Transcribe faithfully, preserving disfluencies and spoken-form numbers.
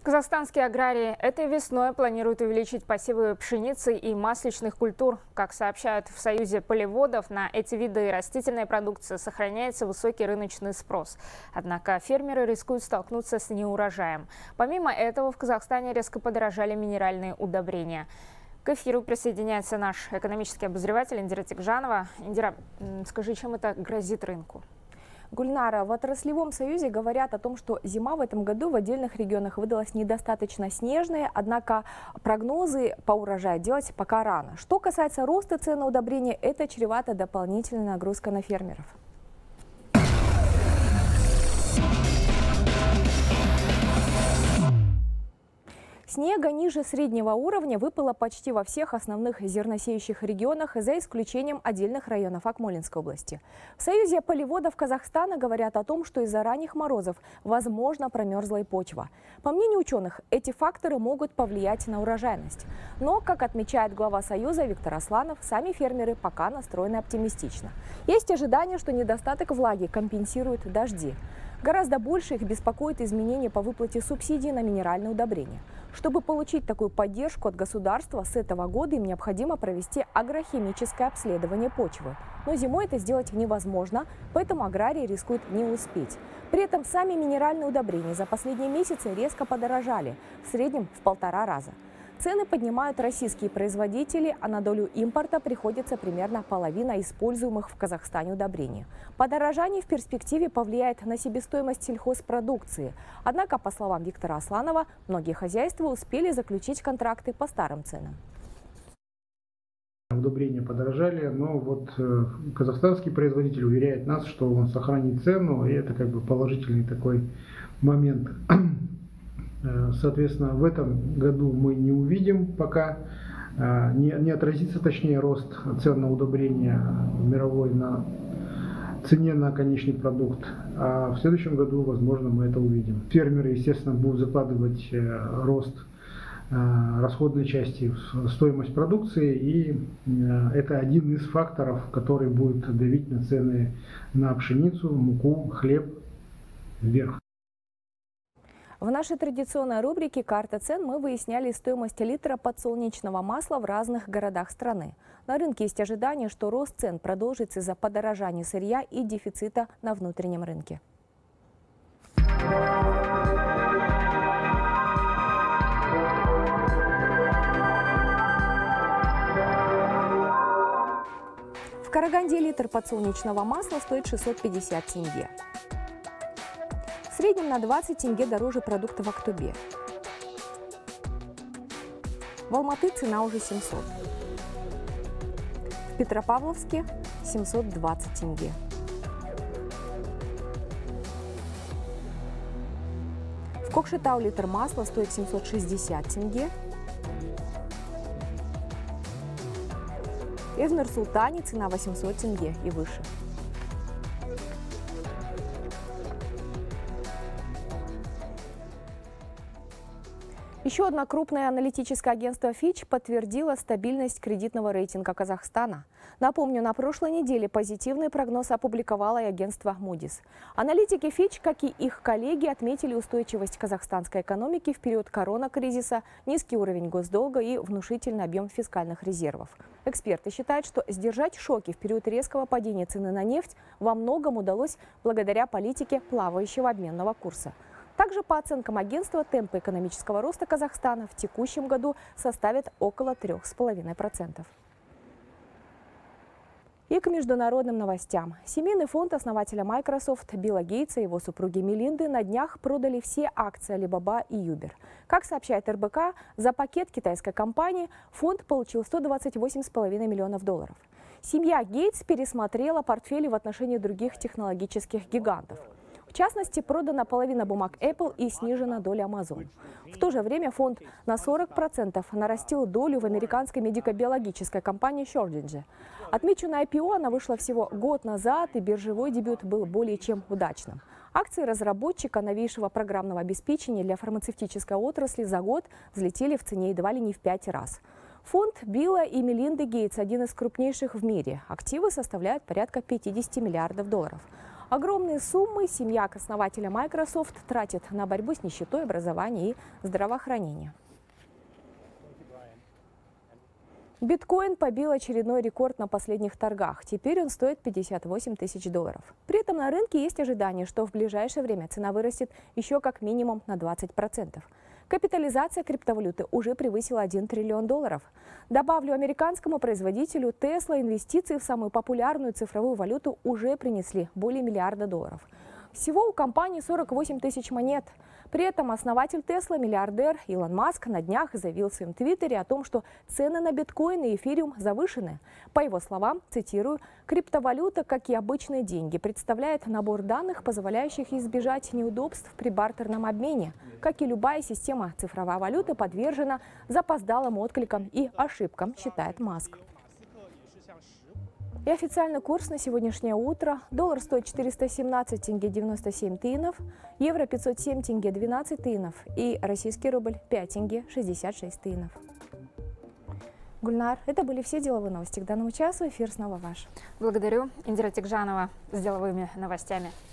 Казахстанские аграрии этой весной планируют увеличить посевы пшеницы и масличных культур. Как сообщают в Союзе полеводов, на эти виды растительной продукции сохраняется высокий рыночный спрос. Однако фермеры рискуют столкнуться с неурожаем. Помимо этого, в Казахстане резко подорожали минеральные удобрения. К эфиру присоединяется наш экономический обозреватель Индира Тикжанова. Индира, скажи, чем это грозит рынку? Гульнара, в отраслевом союзе говорят о том, что зима в этом году в отдельных регионах выдалась недостаточно снежная, однако прогнозы по урожаю делать пока рано. Что касается роста цен на удобрения, это чревато дополнительной нагрузкой на фермеров. Снега ниже среднего уровня выпало почти во всех основных зерносеющих регионах, за исключением отдельных районов Акмолинской области. В Союзе полеводов Казахстана говорят о том, что из-за ранних морозов возможно промерзлая почва. По мнению ученых, эти факторы могут повлиять на урожайность. Но, как отмечает глава Союза Виктор Асланов, сами фермеры пока настроены оптимистично. Есть ожидание, что недостаток влаги компенсируют дожди. Гораздо больше их беспокоит изменения по выплате субсидий на минеральные удобрения. Чтобы получить такую поддержку от государства, с этого года им необходимо провести агрохимическое обследование почвы. Но зимой это сделать невозможно, поэтому аграрии рискуют не успеть. При этом сами минеральные удобрения за последние месяцы резко подорожали, в среднем в полтора раза. Цены поднимают российские производители, а на долю импорта приходится примерно половина используемых в Казахстане удобрений. Подорожание в перспективе повлияет на себестоимость сельхозпродукции. Однако, по словам Виктора Асланова, многие хозяйства успели заключить контракты по старым ценам. Удобрения подорожали, но вот э, казахстанский производитель уверяет нас, что он сохранит цену, и это как бы положительный такой момент. Соответственно, в этом году мы не увидим пока, не, не отразится, точнее, рост цен на удобрения мировой на цене на конечный продукт. А в следующем году, возможно, мы это увидим. Фермеры, естественно, будут закладывать рост расходной части в стоимость продукции, и это один из факторов, который будет давить на цены на пшеницу, муку, хлеб вверх. В нашей традиционной рубрике «Карта цен» мы выясняли стоимость литра подсолнечного масла в разных городах страны. На рынке есть ожидание, что рост цен продолжится из-за подорожания сырья и дефицита на внутреннем рынке. В Караганде литр подсолнечного масла стоит шестьсот пятьдесят тенге. В среднем на двадцать тенге дороже продукта в Актубе. В Алматы цена уже семьсот. В Петропавловске семьсот двадцать тенге. В Кокшетау литр масла стоит семьсот шестьдесят тенге. И в Нур-Султане цена восемьсот тенге и выше. Еще одно крупное аналитическое агентство Fitch подтвердило стабильность кредитного рейтинга Казахстана. Напомню, на прошлой неделе позитивный прогноз опубликовало и агентство Moody's. Аналитики Fitch, как и их коллеги, отметили устойчивость казахстанской экономики в период коронакризиса, низкий уровень госдолга и внушительный объем фискальных резервов. Эксперты считают, что сдержать шоки в период резкого падения цены на нефть во многом удалось благодаря политике плавающего обменного курса. Также, по оценкам агентства, темпы экономического роста Казахстана в текущем году составят около трёх с половиной процентов. И к международным новостям. Семейный фонд основателя Microsoft Билла Гейтса и его супруги Мелинды на днях продали все акции Alibaba и Uber. Как сообщает эр бэ ка, за пакет китайской компании фонд получил сто двадцать восемь с половиной миллионов долларов. Семья Гейтс пересмотрела портфели в отношении других технологических гигантов. В частности, продана половина бумаг Apple и снижена доля Amazon. В то же время фонд на сорок процентов нарастил долю в американской медико-биологической компании Schrödinger. Отмечу, на ай пи о она вышла всего год назад, и биржевой дебют был более чем удачным. Акции разработчика новейшего программного обеспечения для фармацевтической отрасли за год взлетели в цене едва ли не в пять раз. Фонд Билла и Мелинды Гейтс один из крупнейших в мире. Активы составляют порядка пятидесяти миллиардов долларов. Огромные суммы семья основателя Microsoft тратит на борьбу с нищетой, образование и здравоохранение. Биткоин побил очередной рекорд на последних торгах. Теперь он стоит пятьдесят восемь тысяч долларов. При этом на рынке есть ожидание, что в ближайшее время цена вырастет еще как минимум на двадцать процентов. Капитализация криптовалюты уже превысила один триллион долларов. Добавлю, американскому производителю Tesla инвестиции в самую популярную цифровую валюту уже принесли более миллиарда долларов. Всего у компании сорок восемь тысяч монет. При этом основатель Tesla, миллиардер Илон Маск, на днях заявил в своем твиттере о том, что цены на биткоин и эфириум завышены. По его словам, цитирую, «Криптовалюта, как и обычные деньги, представляет набор данных, позволяющих избежать неудобств при бартерном обмене. Как и любая система, цифровая валюта подвержена запоздалым откликам и ошибкам», считает Маск. И официальный курс на сегодняшнее утро. Доллар стоит четыреста семнадцать тенге девяносто семь тиынов, евро пятьсот семь тенге двенадцать тиынов и российский рубль пять тенге шестьдесят шесть тиынов. Гульнар, это были все деловые новости. К данному часу эфир снова ваш. Благодарю. Индира Тикжанова с деловыми новостями.